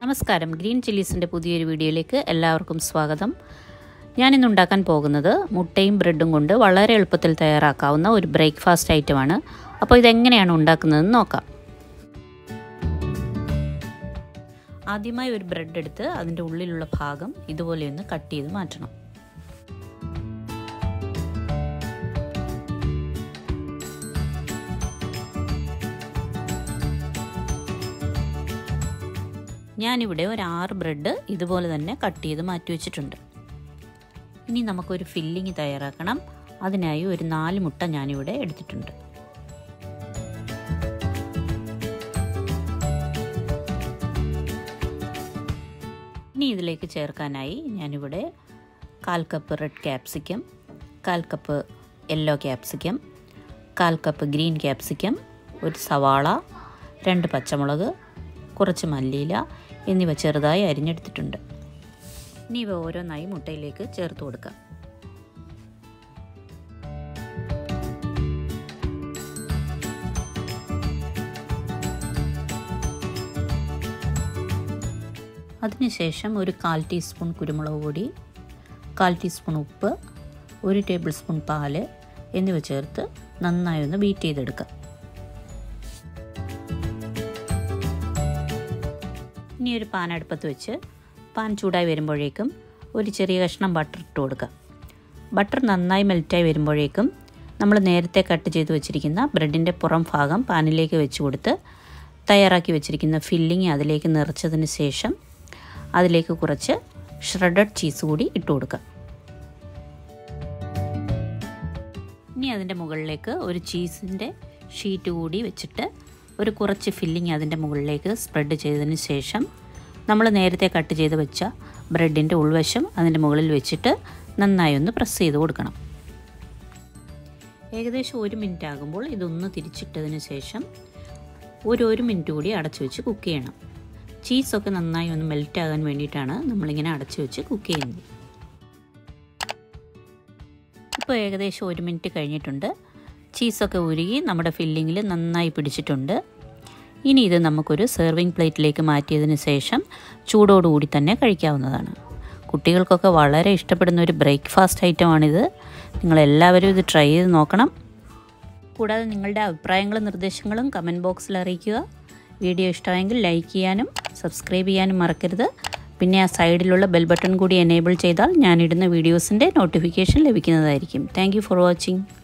നമസ്കാരം, ഗ്രീൻ ചില്ലീസിൻ്റെ പുതിയൊരു വീഡിയോയിലേക്ക് എല്ലാവർക്കും സ്വാഗതം. ഞാനിന്ന് ഉണ്ടാക്കാൻ പോകുന്നത് മുട്ടയും ബ്രെഡും കൊണ്ട് വളരെ എളുപ്പത്തിൽ തയ്യാറാക്കാവുന്ന ഒരു ബ്രേക്ക്ഫാസ്റ്റ് ഐറ്റമാണ്. അപ്പോൾ ഇതെങ്ങനെയാണ് ഉണ്ടാക്കുന്നതെന്ന് നോക്കാം. ആദ്യമായി ഒരു ബ്രെഡ് എടുത്ത് അതിൻ്റെ ഉള്ളിലുള്ള ഭാഗം ഇതുപോലെ ഒന്ന് കട്ട് ചെയ്ത് മാറ്റണം. ഞാനിവിടെ ഒരു 6 ബ്രെഡ് ഇതുപോലെ തന്നെ കട്ട് ചെയ്ത് മാറ്റി വെച്ചിട്ടുണ്ട്. ഇനി നമുക്കൊരു ഫില്ലിങ് തയ്യാറാക്കണം. അതിനായി ഒരു 4 മുട്ട ഞാനിവിടെ എടുത്തിട്ടുണ്ട്. ഇനി ഇതിലേക്ക് ചേർക്കാനായി ഞാനിവിടെ 1/4 cup red capsicum, 1/4 cup yellow capsicum, 1/4 cup green capsicum, ഒരു സവാള, 2 പച്ചമുളക്, കുറച്ച് മല്ലിയില എന്നിവ ചെറുതായി അരിഞ്ഞെടുത്തിട്ടുണ്ട്. ഇനി ഇവ ഓരോന്നായി മുട്ടയിലേക്ക് ചേർത്ത് കൊടുക്കാം. അതിനുശേഷം ഒരു 1/4 ടീസ്പൂൺ കുരുമുളക് പൊടി, 1/4 ടീസ്പൂൺ ഉപ്പ്, 1 ടേബിൾ സ്പൂൺ പാല് എന്നിവ ചേർത്ത് നന്നായി ഒന്ന് ബീറ്റ് ചെയ്തെടുക്കാം. ഇനി ഒരു പാൻ അടുപ്പത്ത് വെച്ച് പാൻ ചൂടായി വരുമ്പോഴേക്കും ഒരു ചെറിയ കഷ്ണം ബട്ടർ ഇട്ട് കൊടുക്കാം. ബട്ടർ നന്നായി മെൽറ്റായി വരുമ്പോഴേക്കും നമ്മൾ നേരത്തെ കട്ട് ചെയ്ത് വെച്ചിരിക്കുന്ന ബ്രെഡിൻ്റെ പുറം ഭാഗം പാനിലേക്ക് വെച്ച് കൊടുത്ത് തയ്യാറാക്കി വെച്ചിരിക്കുന്ന ഫില്ലിങ് അതിലേക്ക് നിറച്ചതിന് ശേഷം അതിലേക്ക് കുറച്ച് ഷ്രെഡഡ് ചീസ് കൂടി ഇട്ട് കൊടുക്കാം. ഇനി അതിൻ്റെ മുകളിലേക്ക് ഒരു ചീസിൻ്റെ ഷീറ്റ് കൂടി വെച്ചിട്ട് ഒരു കുറച്ച് ഫില്ലിങ് അതിൻ്റെ മുകളിലേക്ക് സ്പ്രെഡ് ചെയ്തതിന് ശേഷം നമ്മൾ നേരത്തെ കട്ട് ചെയ്ത് വെച്ച ബ്രെഡിൻ്റെ ഉൾവശം അതിൻ്റെ മുകളിൽ വെച്ചിട്ട് നന്നായി ഒന്ന് പ്രസ് ചെയ്ത് കൊടുക്കണം. ഏകദേശം 1 മിനിറ്റ് ആകുമ്പോൾ ഇതൊന്ന് തിരിച്ചിട്ടതിന് ശേഷം ഒരു മിനിറ്റ് കൂടി അടച്ചു വെച്ച് കുക്ക് ചെയ്യണം. ചീസൊക്കെ നന്നായി ഒന്ന് മെൽറ്റ് ആകാൻ വേണ്ടിയിട്ടാണ് നമ്മളിങ്ങനെ അടച്ചു വെച്ച് കുക്ക് ചെയ്യുന്നത്. ഇപ്പോൾ ഏകദേശം 1 മിനിറ്റ് കഴിഞ്ഞിട്ടുണ്ട്. ചീസൊക്കെ ഉരുകി നമ്മുടെ ഫില്ലിങ്ങിൽ നന്നായി പിടിച്ചിട്ടുണ്ട്. ഇനി ഇത് നമുക്കൊരു സെർവിങ് പ്ലേറ്റിലേക്ക് മാറ്റിയതിന് ശേഷം ചൂടോടുകൂടി തന്നെ കഴിക്കാവുന്നതാണ്. കുട്ടികൾക്കൊക്കെ വളരെ ഇഷ്ടപ്പെടുന്ന ഒരു ബ്രേക്ക്ഫാസ്റ്റ് ഐറ്റമാണിത്. നിങ്ങളെല്ലാവരും ഇത് ട്രൈ ചെയ്ത് നോക്കണം. കൂടാതെ നിങ്ങളുടെ അഭിപ്രായങ്ങളും നിർദ്ദേശങ്ങളും കമൻറ്റ് ബോക്സിൽ അറിയിക്കുക. വീഡിയോ ഇഷ്ടമായെങ്കിൽ ലൈക്ക് ചെയ്യാനും സബ്സ്ക്രൈബ് ചെയ്യാനും മറക്കരുത്. പിന്നെ ആ സൈഡിലുള്ള ബെൽ ബട്ടൺ കൂടി എനേബിൾ ചെയ്താൽ ഞാനിടുന്ന വീഡിയോസിൻ്റെ നോട്ടിഫിക്കേഷൻ ലഭിക്കുന്നതായിരിക്കും. Thank you for watching.